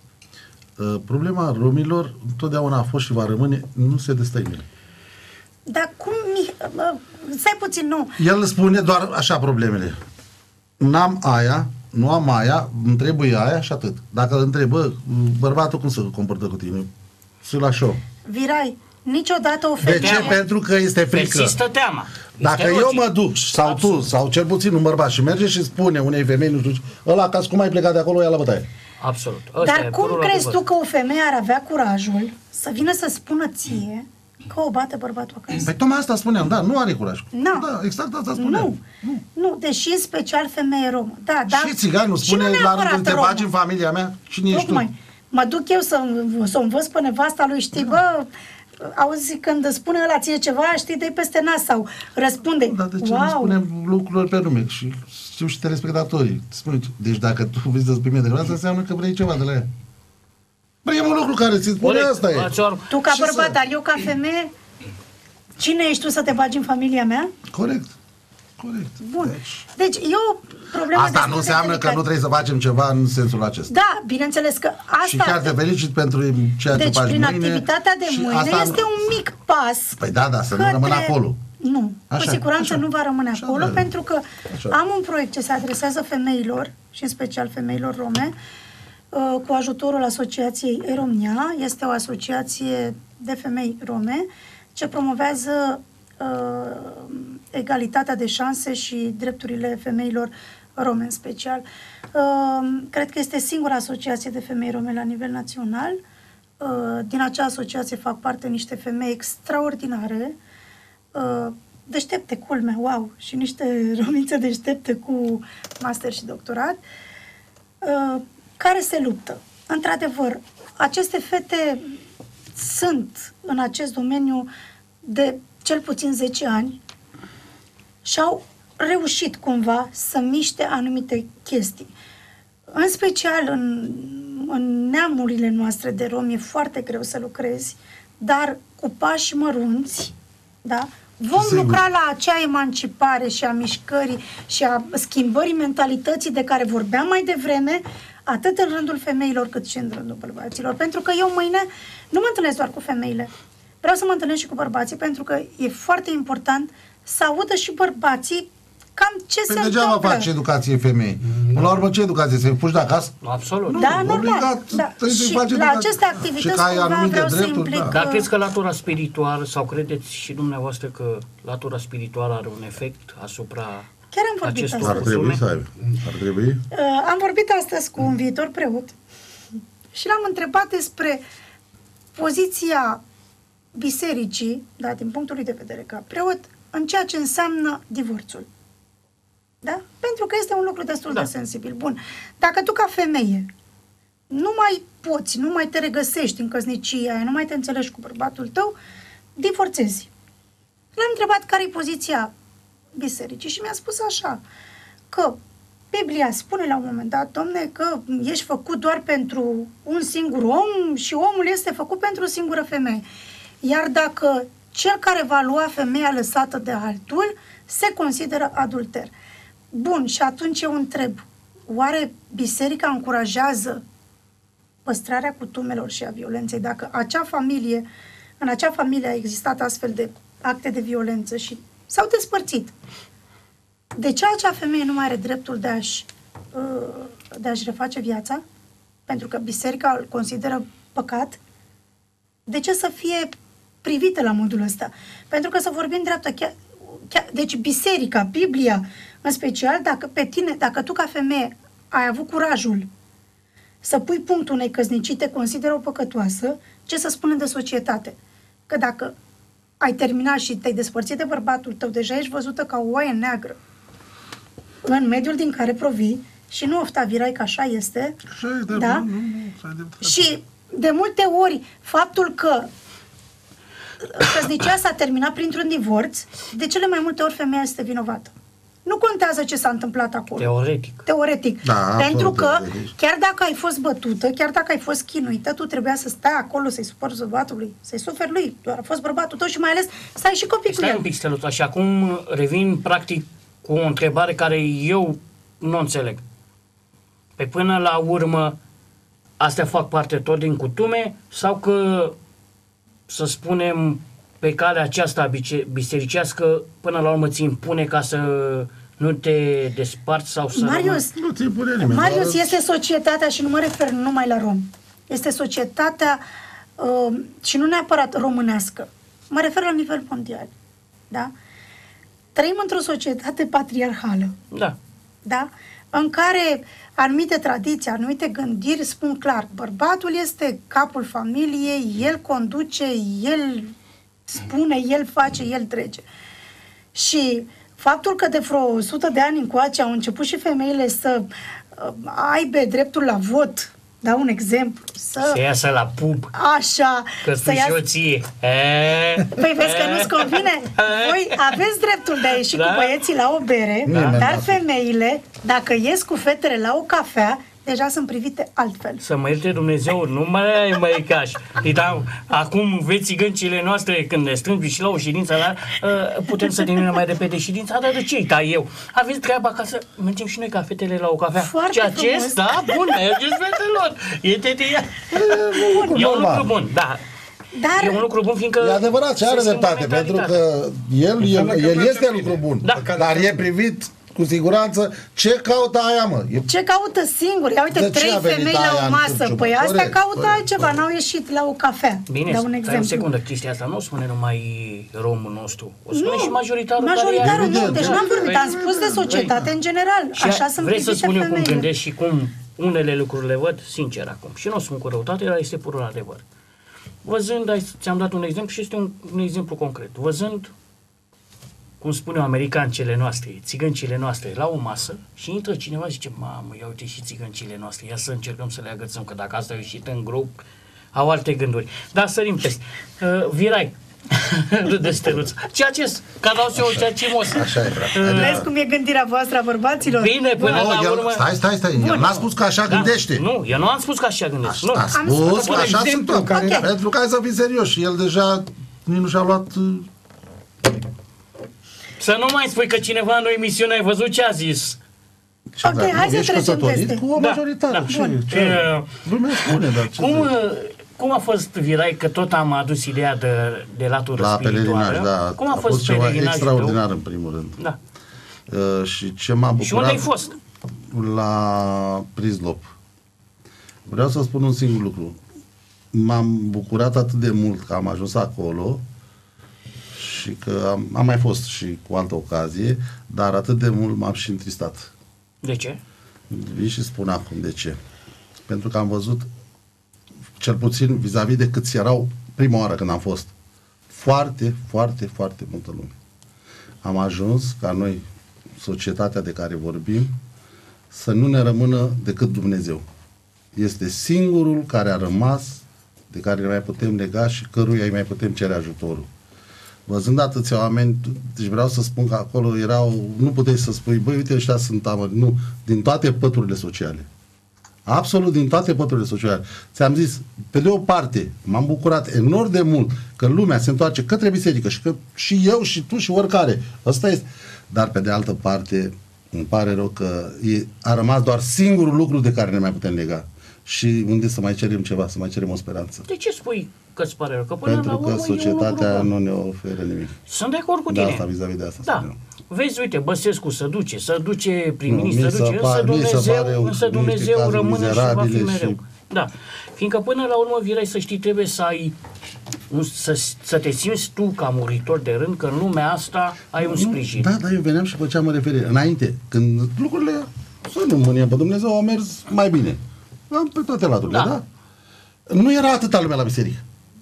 uh, problema romilor întotdeauna a fost și va rămâne, nu se destăinuie. Dar cum... mi- bă, Stai puțin, nu. El spune doar așa problemele. N-am aia, nu am aia, îmi trebuie aia și atât. Dacă îl întrebă bărbatul cum se comportă cu tine, să la show. Virai, niciodată o De femeie... ce? Pentru că este frică. Persistă teama. Dacă Este eu logic. mă duc, sau Absolut. tu, sau cel puțin un bărbat și merge și spune unei femei, nu știu, ăla acasă, cum ai plecat de acolo, ia la bătaie. Absolut. Ăsta Dar e cum purul la crezi cuvânt. tu că o femeie ar avea curajul să vină să spună ție că o bate bărbatul acasă? Păi tocmai asta spuneam, da, nu are curaj. Nu. Da, exact asta spuneam. Nu, nu, deși în special femeie romă. Da, da. Și țiganul Și spune nu la neapărat rândul, te romă. bagi în familia mea? Cine ești tu? Tocmai. Mă duc eu să, să o învăț pe nevasta lui, știi, bă, auzi, când spune ăla ție ceva, știi, dă-i peste nas sau răspunde. Dar de ce wow. nu spunem lucrurile pe nume? Și știu și telespectatorii. Spune, deci dacă tu vrei să-ți primi de nevastă, înseamnă că vrei ceva de la ea. Primul lucru care ți spune Corect. asta e. Ați or- Tu ca Și bărbat, să- dar eu ca femeie, cine ești tu să te bagi în familia mea? Corect. Corect. Bun. Deci, Deci e o problemă asta destul nu de înseamnă că delicată. nu trebuie să facem ceva în sensul acesta. Da, bineînțeles că asta... Și chiar te felicit pentru ceea ce Deci, faci prin mâine. activitatea de și mâine asta este nu- un mic pas. Păi da, da, să nu către- rămână acolo. Nu, Așa, cu siguranță așa. nu va rămâne Așa, acolo, da. pentru că Așa. am un proiect ce se adresează femeilor, și în special femeilor rome, uh, cu ajutorul asociației Eromnia. Este o asociație de femei rome ce promovează uh, egalitatea de șanse și drepturile femeilor rome în special. Uh, cred că este singura asociație de femei rome la nivel național. Uh, din acea asociație fac parte niște femei extraordinare, uh, deștepte, culmea, wow, și niște romițe deștepte cu master și doctorat, uh, care se luptă. Într-adevăr, aceste fete sunt în acest domeniu de cel puțin zece ani și au reușit cumva să miște anumite chestii. În special în, în neamurile noastre de romi e foarte greu să lucrezi, dar cu pași mărunți, da? Vom Sigur. lucra la acea emancipare și a mișcării și a schimbării mentalității de care vorbeam mai devreme, atât în rândul femeilor cât și în rândul bărbaților. Pentru că eu mâine nu mă întâlnesc doar cu femeile. Vreau să mă întâlnesc și cu bărbații, pentru că e foarte important să audă și bărbații cam ce Păi se degeaba întâmplă. faci educație femei. Până la urmă, ce educație? Să-i fugi de acasă? Absolut. Da, normal. obligat, Da. trebuie să-i Și faci la educație. aceste Și activități că ai cumva anumite vreau să drepturi, implic... da. Dar credeți că latura spirituală, sau credeți și dumneavoastră că latura spirituală are un efect asupra Chiar am vorbit acestor Ar astăzi. trebui să aibă. Ar trebui. Uh, am vorbit astăzi cu un viitor preot și l-am întrebat despre poziția bisericii, da, din punctul lui de vedere ca preot, în ceea ce înseamnă divorțul. Da? Pentru că este un lucru destul da. de sensibil. Bun. Dacă tu ca femeie nu mai poți, nu mai te regăsești în căsnicia aia, nu mai te înțelegi cu bărbatul tău, divorțezi. L-am întrebat care e poziția bisericii și mi-a spus așa, că Biblia spune la un moment dat, domne, că ești făcut doar pentru un singur om și omul este făcut pentru o singură femeie. Iar dacă cel care va lua femeia lăsată de altul, se consideră adulter. Bun, și atunci eu întreb, oare biserica încurajează păstrarea cutumelor și a violenței? Dacă acea familie, în acea familie a existat astfel de acte de violență și s-au despărțit, de ce acea femeie nu mai are dreptul de a-și, de a-și reface viața? Pentru că biserica îl consideră păcat? De ce să fie privită la modul ăsta? Pentru că să vorbim dreaptă, chiar, chiar, deci biserica, Biblia, în special, dacă pe tine, dacă tu ca femeie ai avut curajul să pui punctul unei căsnicii, te consideră o păcătoasă, ce să spunem de societate? Că dacă ai terminat și te-ai despărțit de bărbatul tău, deja ești văzută ca o oaie neagră în mediul din care provii și nu ofta virai că așa este. Așa e, de da? Nu, nu, nu, și de multe ori faptul că căsnicia s-a terminat printr-un divorț, de cele mai multe ori femeia este vinovată. Nu contează ce s-a întâmplat acolo. Teoretic. Teoretic. Da, Pentru că teoretic. chiar dacă ai fost bătută, chiar dacă ai fost chinuită, tu trebuia să stai acolo, să-i superi bărbatului, să-i suferi lui. Doar a fost bărbatul tău și mai ales să ai și copii cu Stai el. un pic, Steluța, și acum revin practic cu o întrebare care eu nu înțeleg. Pe până la urmă, astea fac parte tot din cutume sau că, să spunem, pe calea aceasta bisericească, până la urmă ți impune ca să nu te desparți sau să... Marius, Nu ți impune nimeni. Marius doar- este societatea și nu mă refer numai la rom. Este societatea uh, și nu neapărat românească. Mă refer la nivel mondial. Da? Trăim într-o societate patriarhală. Da. Da? În care anumite tradiții, anumite gândiri spun clar, bărbatul este capul familiei, el conduce, el spune, el face, el trece. Și faptul că de vreo o sută de ani încoace au început și femeile să uh, aibă dreptul la vot, da, un exemplu, să... Să iasă la pub, Așa, că să spui și iasă... o ție. E? Păi vezi că nu-ți convine? Voi aveți dreptul de a ieși Da. cu băieții la o bere, Nimeni dar n-a femeile, dacă ies cu fetele la o cafea, deja sunt privite altfel. Să mă ierte Dumnezeu, nu mai mai caș. Da, acum veți gâncile noastre când ne strângem și la o ședință, la, uh, putem să terminăm mai repede ședința, dar de ce tai eu? Aveți treaba ca să mergem și noi ca fetele la o cafea. Foarte Ceea ce, frumos. da, bun, mergeți fetelor. E, te, te, e, lucru e un normal. lucru bun, da. Dar E un lucru bun, fiindcă... E adevărat și are se schimbă dreptate, pentru mentalitatea. că el, Înseamnă el, că el merge este bine. lucru bun, Da. dar e privit cu siguranță ce caută aia, mă. E ce caută singur? Ia uite, De ce trei a venit femei aia la o în masă. Cârciumă? Păi astea Corect, caută corect, altceva, corect. n-au ieșit la o cafea. Bine, Dau un stai o exemplu. secundă, chestia asta nu o spune numai romul nostru, o spune Nu, și majoritarul. majoritarul care nu, e- deci n-am vorbit, am spus de societate în general. Și Așa sunt vrei să privite spun eu cum femeile. gândesc și cum unele lucruri le văd, sincer acum. Și nu o spun cu răutate, dar este purul adevăr. Văzând, ai- ți-am dat un exemplu și este un, un exemplu concret. Văzând, cum spun eu, americancele noastre, țigăncile noastre, la o masă și intră cineva și zice, mamă, ia uite și țigăncile noastre, ia să încercăm să le agățăm, că dacă asta a ieșit în grup, au alte gânduri. Dar sărim peste. Uh, virai. Râde Steluța. Ceea ce ca dau eu ceea ce mos. Așa e, frate. Vezi cum e gândirea voastră a bărbaților? Bine, până Nu, la el- urmă... Stai, stai, stai, el n-a spus că așa Da, gândește. Nu, eu nu am spus că așa gândesc. A, Nu. a Am spus spus că un așa sunt exemplu tot. care- Pentru că hai să fii serios și el deja nici nu și-a luat... uh, Să nu mai spui că cineva în o emisiune ai văzut ce a zis. și Ok, dacă hai să ești trecem căsătorit peste. cu o Da, majoritate. da. Ce- Bun. ce- E, Lumea spune, dar ce Cum, zic? cum a fost, Virai, că tot am adus ideea de, de latură La spirituală? pelerinaj, da. Cum a, fost, ceva pelerinajul extraordinar tău? în primul rând. Da. Uh, și ce m-a bucurat... Și unde ai fost? La Prizlop. Vreau să spun un singur lucru. M-am bucurat atât de mult că am ajuns acolo și că am, am mai fost și cu altă ocazie, dar atât de mult m-am și întristat. De ce? Vin și spun acum de ce. Pentru că am văzut, cel puțin vis-a-vis de câți erau prima oară când am fost, foarte, foarte, foarte multă lume. Am ajuns ca noi, societatea de care vorbim, să nu ne rămână decât Dumnezeu. Este singurul care a rămas, de care ne mai putem lega și căruia îi mai putem cere ajutorul. Văzând atâția oameni, deci vreau să spun că acolo erau, nu puteai să spui, băi, uite, ăștia sunt amări. Nu, din toate păturile sociale. Absolut din toate păturile sociale. Ți-am zis, pe de o parte, m-am bucurat enorm de mult că lumea se întoarce către biserică și că și eu și tu și oricare. Asta este. Dar pe de altă parte, îmi pare rău că e, a rămas doar singurul lucru de care ne mai putem lega. Și unde să mai cerem ceva, să mai cerem o speranță. De ce spui că îți pare rău? Că până Pentru la că urmă societatea nu ne oferă nimic. Sunt de acord cu De tine. asta, vis-a-vis de asta. Da. Spuneam. Vezi, uite, Băsescu să duce, să duce prim-ministru, Nu, mi să se duce, pare- însă mi se Dumnezeu, pare însă niște Dumnezeu cazuri rămâne și va fi mizerabile mereu. și- Da. Fiindcă până la urmă, Virai, să știi, trebuie să ai, nu, să, să te simți tu ca muritor de rând, că în lumea asta ai un sprijin. Da, da, eu veneam și făceam referire. Înainte, când lucrurile, să nu mâniem pe Dumnezeu, au mers mai bine. Am pe toate laturile, Da. da? Nu era atâta lumea la biserică.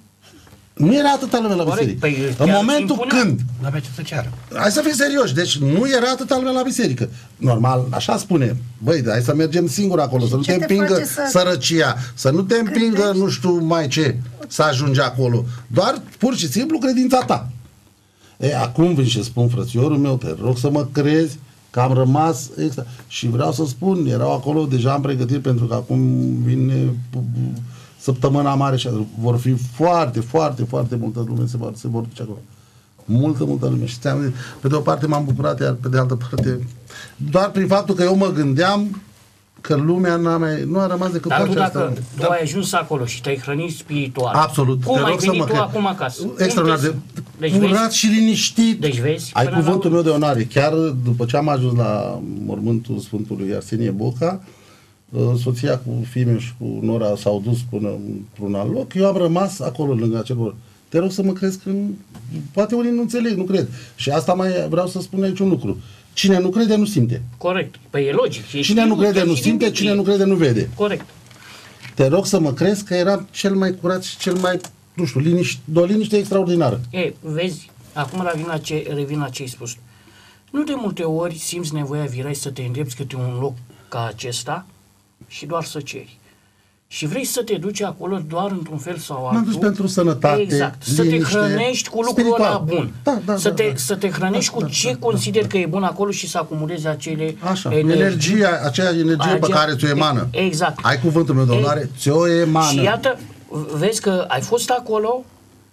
Nu era atâta lumea la Corect, biserică. păi, În chiar momentul impunea. când, N-avea ce să ceară. hai să fim serioși, deci nu era atâta lumea la biserică. Normal, așa spune. Băi, hai să mergem singur acolo, să nu ce te te împingă face să sărăcia, să nu te împingă gândești? nu știu mai ce, să ajungi acolo. Doar pur și simplu credința ta. E, acum vin și spun, frățiorul meu, te rog să mă crezi că am rămas extra. Și vreau să spun, erau acolo, deja am pregătit pentru că acum vine săptămâna mare și vor fi foarte, foarte, foarte multă lume se vor, se vor duce acolo. Multă, multă lume. Și ți-am zis, pe de o parte m-am bucurat, iar pe de altă parte, doar prin faptul că eu mă gândeam că lumea n-a mai, nu a rămas decât Dar tu pacea dacă asta. tu ai ajuns acolo și te-ai hrănit spiritual, Absolut. cum Te ai rog să venit mă tu cred. acum acasă? Extraordinar de Deci curat vezi, și liniștit. deci vezi, Ai până la cuvântul urmă- meu de onoare. Chiar după ce am ajuns la mormântul Sfântului Arsenie Boca, soția cu fiii și cu nora s-au dus până într-un alt loc, eu am rămas acolo lângă acel loc. Te rog să mă crezi că poate unii nu înțeleg, nu cred. Și asta mai vreau să spun aici un lucru. Cine nu crede, nu simte. corect. Păi e logic. E Cine nu știut, crede, e nu și din simte. Biblie. Cine nu crede, nu vede. Corect. Te rog să mă crezi că eram cel mai curat și cel mai, nu știu, liniști, de o liniște extraordinară. E, vezi, acum revin la ce, revin la ce ai spus. Nu de multe ori simți nevoia, Virai, să te îndrepți câte un loc ca acesta și doar să ceri. Și vrei să te duci acolo doar într-un fel sau altul. M-am dus pentru sănătate, Exact. Să te liniște, hrănești cu lucrul ăla spiritual. bun. Da, da, să, da, te, da. să te hrănești Da, cu da, ce da, consideri da, că e bun acolo și să acumulezi acele Așa, energii. energia, aceea energie pe Acea- care ți-o emană. Exact. Ai cuvântul meu de Ei, onoare, ți-o emană. Și iată, vezi că ai fost acolo,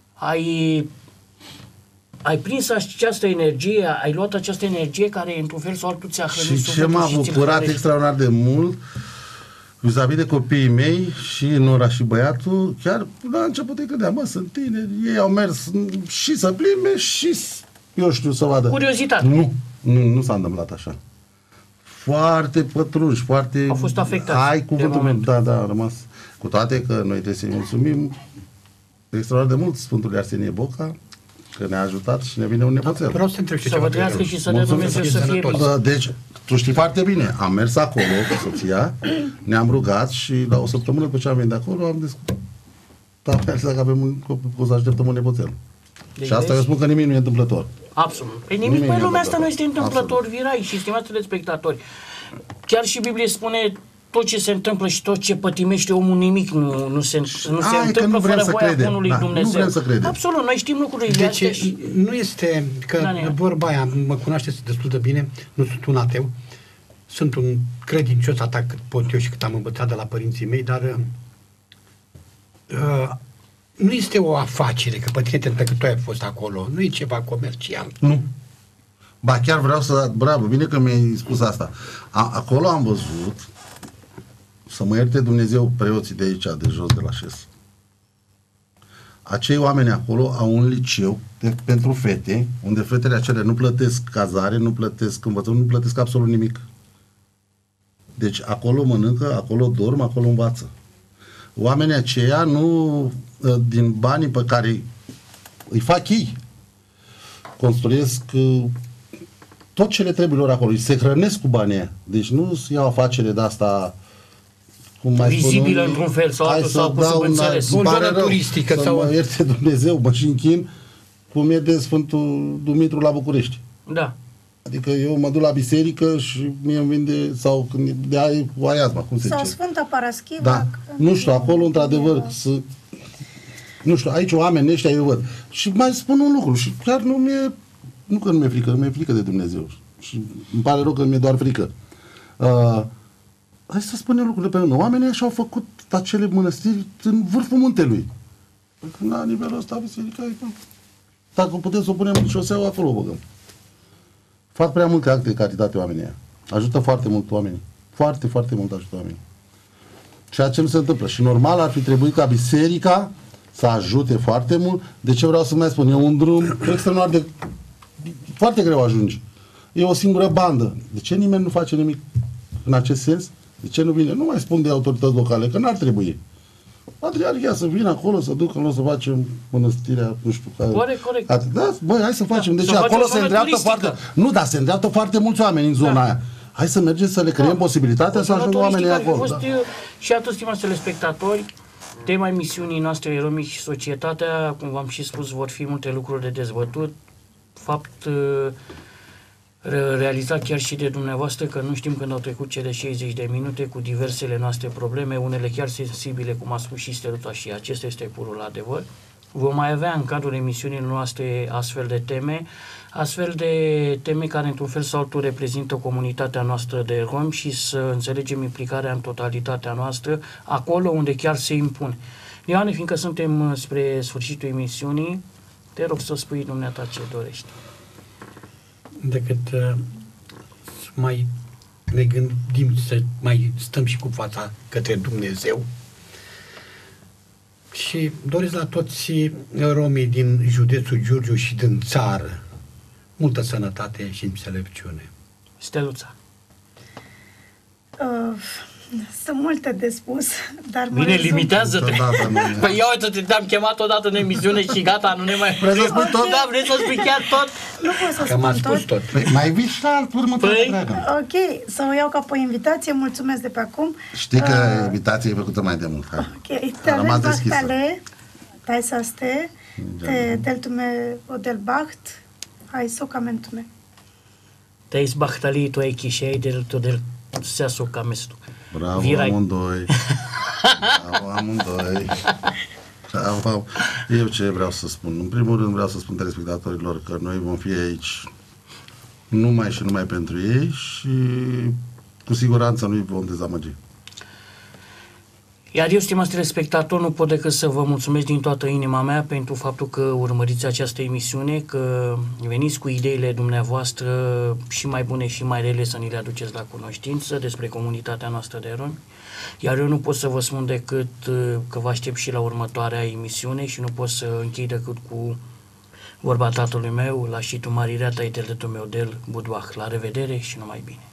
ai, ai prins această energie, ai luat această energie care într-un fel sau altul ți-a hrănit Și ce sufletul m-a și ți-l bucurat hrănește. extraordinar de mult, vis-a-vis de copiii mei, și nora și băiatul, chiar la început îi credeam, mă, sunt tineri, ei au mers și să plimbe și, s- eu știu, să vadă. Curiozitate. Nu, nu, nu s-a întâmplat așa. Foarte pătrunși, foarte... Au fost afectați Ai de cuvântul meu, moment. da, da, a rămas. Cu toate că noi trebuie să-i mulțumim extraordinar de mult Sfântului Arsenie Boca, că ne-a ajutat și ne vine un nepoțel. Vreau să te întreb și Să ceva. vă trăiască și să dea Mulțumesc, Dumnezeu să fie sănătos. bine. Uh, Deci, tu știi foarte bine, am mers acolo cu soția, ne-am rugat și la o săptămână după ce am venit de acolo am descoperit că avem un copil, o să așteptăm un nepoțel. Deci Și asta vezi? eu spun că nimic nu e întâmplător. Absolut. Pe nimic, Nimic pe nu e lumea asta nu întâmplător. este întâmplător, Virai, și stimați telespectatori. Chiar și Biblie spune tot ce se întâmplă și tot ce pătimește omul, nimic nu, nu se, nu se Hai că întâmplă nu vrem fără să voia credem. Bunului Da, nu Dumnezeu. vrem să credem. Absolut, noi știm lucrurile Deci astea și... nu este, că Da, Nea. vorba aia, mă cunoașteți destul de bine, nu sunt un ateu, sunt un credincios atât cât pot eu și cât am învățat de la părinții mei, dar uh, nu este o afacere, că pe tine te că tu ai fost acolo, nu e ceva comercial. Nu. Ba chiar vreau să... Bravo, bine că mi-ai spus asta. A, acolo am văzut, să mă ierte Dumnezeu, preoții de aici, de jos, de la șes. Acei oameni acolo au un liceu de, pentru fete, unde fetele acelea nu plătesc cazare, nu plătesc învățământ, nu plătesc absolut nimic. Deci acolo mănâncă, acolo dorm, acolo învață. Oamenii aceia nu, din banii pe care îi fac ei, construiesc uh, tot ce le trebuie lor acolo. Se hrănesc cu banii aia. Deci nu iau afacere de asta cum mai spun Vizibilă unii, într-un fel sau hai altul să sau cu dau subînțeles. îmi O pare zonă rău, turistică să sau- mă ierte Dumnezeu, mă și închin. cum e de Sfântul Dumitru la București. Da. Adică eu mă duc la biserică și mie îmi vinde, sau când de ai o aiazma, cum se Sau zice. Sfânta Paraschiva. Da. Nu știu, acolo, într-adevăr, să... Nu știu, aici oamenii ăștia eu văd. Și mai spun un lucru, și chiar nu mi-e... Nu că nu mi-e frică, nu mi-e frică de Dumnezeu. Și îmi pare rău că mi-e doar frică. Uh, hai să spunem lucrurile pe rând. Oamenii așa au făcut acele mănăstiri în vârful muntelui. La nivelul ăsta, biserica e... Dacă putem să o punem în șoseaua, acolo o băgăm. Fac prea multe acte de caritate oamenii ăia. Ajută foarte mult oamenii. Foarte, foarte mult ajută oamenii. Ceea ce nu se întâmplă. Și normal ar fi trebuit ca biserica să ajute foarte mult. De ce vreau să mai spun? E un drum extraordinar de... Foarte greu ajungi. E o singură bandă. De ce nimeni nu face nimic în acest sens? De ce nu vine? Nu mai spun de autorități locale, că n-ar trebui. Patriarhia să vină acolo, să ducă, nu să facem mănăstirea, nu știu. Corect, corect. Da, băi, hai să facem. Da, deci să acolo facem se îndreaptă turistică. foarte... Nu, dar se îndreaptă foarte mulți oameni în zona Da. aia. Hai să mergem să le creăm Da. posibilitatea să ajungă oamenii Ar fi acolo. fost, Da. și atât, stimați telespectatori, tema emisiunii noastre Romii și Societatea, cum v-am și spus, vor fi multe lucruri de dezbătut. Fapt uh, re- realizat chiar și de dumneavoastră, că nu știm când au trecut cele șaizeci de minute cu diversele noastre probleme, unele chiar sensibile, cum a spus și Steluța, și acesta este purul adevăr. Vom mai avea în cadrul emisiunii noastre astfel de teme, astfel de teme care într-un fel sau altul reprezintă comunitatea noastră de romi și să înțelegem implicarea în totalitatea noastră acolo unde chiar se impune. Ioane, fiindcă suntem spre sfârșitul emisiunii, te rog să spui dumneata ce dorești. Decât uh, să mai ne gândim, să mai stăm și cu fața către Dumnezeu. Și doresc la toți romii din județul Giurgiu și din țară multă sănătate și înțelepciune. Steluța. Uh, sunt multe de spus, dar mă Bine, rezum- limitează-te. Niciodată nu. Păi ia uite, te-am chemat odată în emisiune și gata, nu ne mai... Vrei să spui tot? Da, vrei să spui chiar tot? Nu pot să Că m-a spun spus tot. tot. Păi, mai vii și la alt următoare Păi? treagă. Ok, să o iau ca pe o invitație, mulțumesc de pe acum. Știi că Uh, invitația e făcută mai de mult. Hai. Ok, A rămas te deschisă. ale, dai să ste, te deltume odelbacht, hai socamentume. Te-ai zbahtalit, tu ai chișei, del tu del seasu camestu. Bravo Virai. amândoi. Bravo amândoi. Bravo. Eu ce vreau să spun? În primul rând vreau să spun telespectatorilor că noi vom fi aici numai și numai pentru ei și cu siguranță nu-i vom dezamăgi. Iar eu, stimați telespectatori, nu pot decât să vă mulțumesc din toată inima mea pentru faptul că urmăriți această emisiune, că veniți cu ideile dumneavoastră și mai bune și mai rele să ni le aduceți la cunoștință despre comunitatea noastră de romi. Iar eu nu pot să vă spun decât că vă aștept și la următoarea emisiune și nu pot să închei decât cu vorba tatălui meu, la și tu marirea ta, iteldetul meu del Budvah. La revedere și numai bine!